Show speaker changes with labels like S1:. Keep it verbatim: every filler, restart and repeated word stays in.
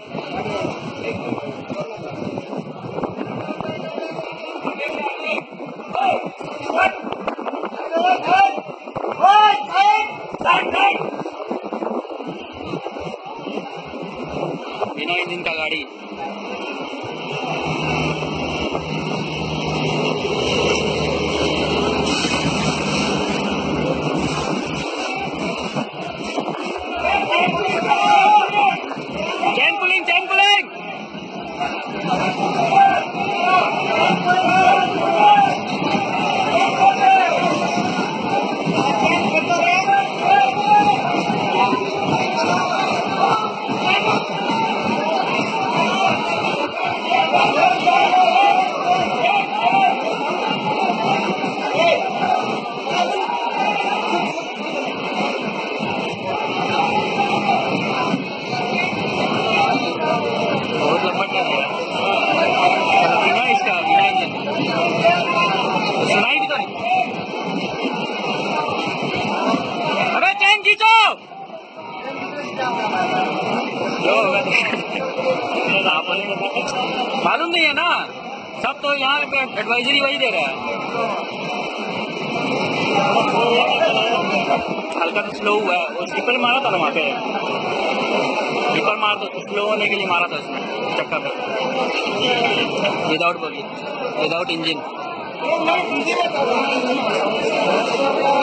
S1: बिना इंजन का गाड़ी। Chain pulling, chain pulling. बहुत लंबा चल गया बिना इसका, बिना इंजन सुनाई भी तो नहीं। अबे चैन खींचो। जो होगा मालूम नहीं है ना, सब तो यहाँ पे एडवाइजरी वही दे रहा है। हल्का तो स्लो हुआ है, वो स्लीपर मारा था ना वहाँ पे, स्लीपर मार दो स्लो होने के लिए मारा था उसने चक्का पे, विदाउट बगी, विदाउट इंजन।